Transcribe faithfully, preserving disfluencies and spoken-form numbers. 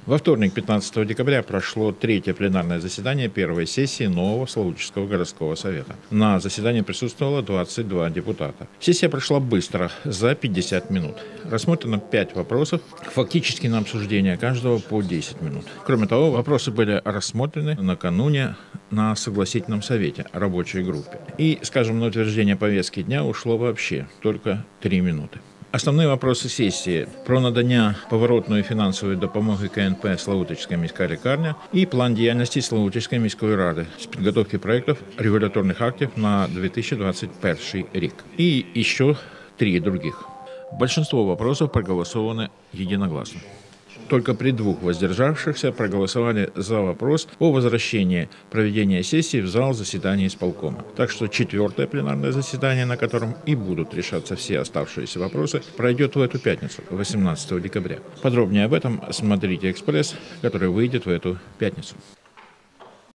Во вторник, пятнадцатого декабря, прошло третье пленарное заседание первой сессии нового Славутичского городского совета. На заседании присутствовало двадцать два депутата. Сессия прошла быстро, за пятьдесят минут. Рассмотрено пять вопросов, фактически на обсуждение каждого по десять минут. Кроме того, вопросы были рассмотрены накануне на согласительном совете, рабочей группе. И, скажем, на утверждение повестки дня ушло вообще только три минуты. Основные вопросы сесії – про надання поворотної фінансової допомоги ка ен пе «Славутичська міська лікарня» і план діяльності Славутичської міської ради з підготовки проєктів регуляторних актів на две тысячи двадцать первый рік. И еще три других. Большинство вопросов проголосованы единогласно. Только при двух воздержавшихся проголосовали за вопрос о возвращении проведения сессии в зал заседаний исполкома. Так что четвертое пленарное заседание, на котором и будут решаться все оставшиеся вопросы, пройдет в эту пятницу, восемнадцатого декабря. Подробнее об этом смотрите «Экспресс», который выйдет в эту пятницу.